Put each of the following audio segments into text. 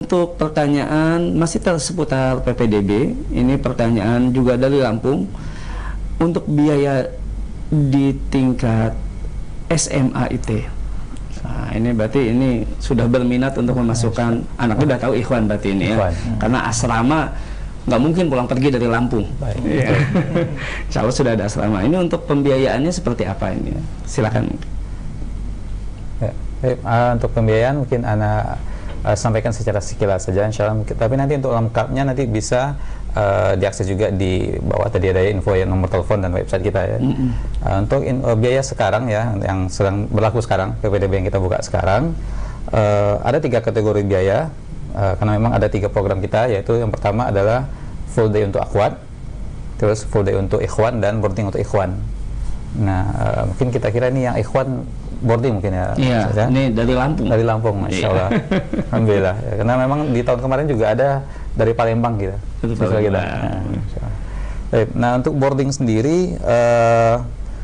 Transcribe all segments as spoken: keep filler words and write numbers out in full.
Untuk pertanyaan masih seputar P P D B, ini pertanyaan juga dari Lampung. Untuk biaya di tingkat S M A I T, nah, ini berarti ini sudah berminat untuk memasukkan anaknya, udah tahu Ikhwan berarti ini ya, karena asrama nggak mungkin pulang pergi dari Lampung. Ya. Insya Allah sudah ada asrama. Ini untuk pembiayaannya seperti apa ini? Silakan. Ya, uh, untuk pembiayaan mungkin anak Uh, sampaikan secara sekilas saja, insya Allah. Tapi nanti untuk lengkapnya nanti bisa uh, diakses juga di bawah, tadi ada info ya, nomor telepon dan website kita ya. Mm-hmm. uh, untuk in, uh, biaya sekarang ya, yang sedang berlaku sekarang, P P D B yang kita buka sekarang, uh, ada tiga kategori biaya, uh, karena memang ada tiga program kita, yaitu yang pertama adalah full day untuk akhwat, terus full day untuk ikhwan, dan boarding untuk ikhwan. Nah, uh, mungkin kita kira ini yang ikhwan boarding mungkin ya. Iya, ya? Ini dari Lampung. Dari Lampung, Masya Allah. Iya. Alhamdulillah. Ya, karena memang di tahun kemarin juga ada dari Palembang kita. Siswa kita. Nah, nah, untuk boarding sendiri uh,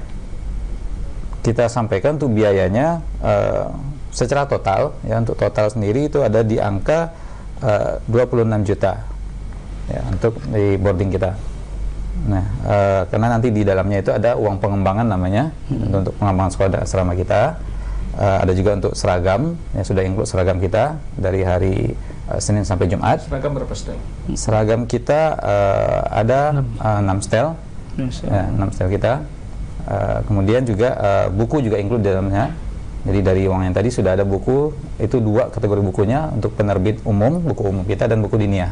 kita sampaikan untuk biayanya uh, secara total ya, untuk total sendiri itu ada di angka uh, dua puluh enam juta ya, untuk di boarding kita. Nah, e, karena nanti di dalamnya itu ada uang pengembangan namanya, hmm. untuk pengembangan sekolah dan asrama kita. E, ada juga untuk seragam, yang sudah include seragam kita dari hari e, Senin sampai Jumat. Seragam berapa setel? Seragam kita e, ada enam setel, ya, enam setel kita. E, kemudian juga e, buku juga include di dalamnya. Jadi dari uang yang tadi sudah ada buku, itu dua kategori bukunya, untuk penerbit umum, buku umum kita, dan buku diniyah.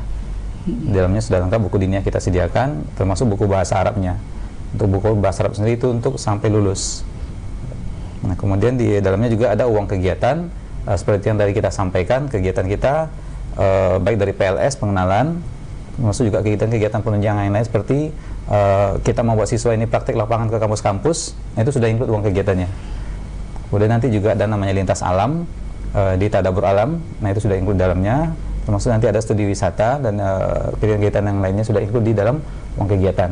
Di dalamnya sudah lengkap buku diniyah kita sediakan, termasuk buku bahasa Arabnya. Untuk buku bahasa Arab sendiri itu untuk sampai lulus. Nah, kemudian di dalamnya juga ada uang kegiatan, uh, seperti yang tadi kita sampaikan, kegiatan kita uh, baik dari P L S pengenalan, termasuk juga kegiatan-kegiatan penunjang lain-lain seperti uh, kita membuat siswa ini praktek lapangan ke kampus-kampus. Nah, itu sudah include uang kegiatannya. Kemudian nanti juga ada namanya lintas alam uh, di Tadabur Alam. Nah, itu sudah include dalamnya. Termasuk nanti ada studi wisata dan uh, kegiatan yang lainnya sudah include di dalam uang kegiatan.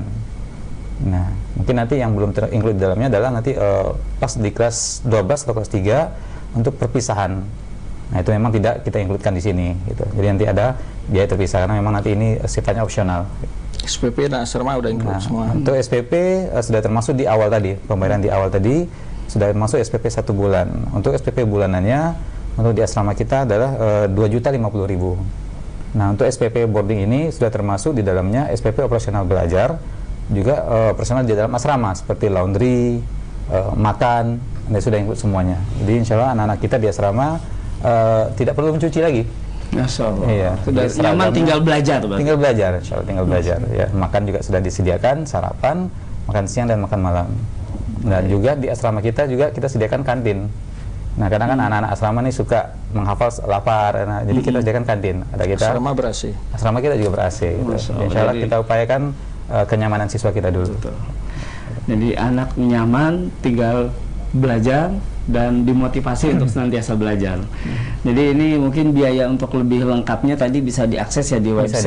Nah, mungkin nanti yang belum ter-include di dalamnya adalah nanti uh, pas di kelas dua belas atau kelas tiga untuk perpisahan. Nah, itu memang tidak kita includekan di sini gitu. Jadi nanti ada biaya terpisah karena memang nanti ini sifatnya opsional. S P P dan asrama udah include nah, semua. Untuk S P P uh, sudah termasuk di awal tadi, pembayaran di awal tadi sudah termasuk S P P satu bulan. Untuk S P P bulanannya untuk di asrama kita adalah uh, dua juta lima puluh ribu. Nah, untuk S P P boarding ini sudah termasuk di dalamnya S P P operasional belajar, juga uh, operasional di dalam asrama seperti laundry, uh, makan, ini sudah include semuanya. Jadi insya Allah anak-anak kita di asrama uh, tidak perlu mencuci lagi. Masya Allah. Iya, sudah nyaman tinggal belajar. Berarti. Tinggal belajar, insya Allah tinggal belajar. Ya, makan juga sudah disediakan, sarapan, makan siang dan makan malam. Dan juga di asrama kita juga kita sediakan kantin. Nah, kadang kan anak-anak asrama nih suka menghafal lapar, nah, jadi kita sediakan kantin. Ada kita asrama ber-A C. Asrama kita juga ber-A C. Gitu. Insya Allah kita upayakan uh, kenyamanan siswa kita dulu. Betul. Jadi anak nyaman, tinggal belajar dan dimotivasi untuk senantiasa belajar. Jadi ini mungkin biaya untuk lebih lengkapnya tadi bisa diakses ya di website.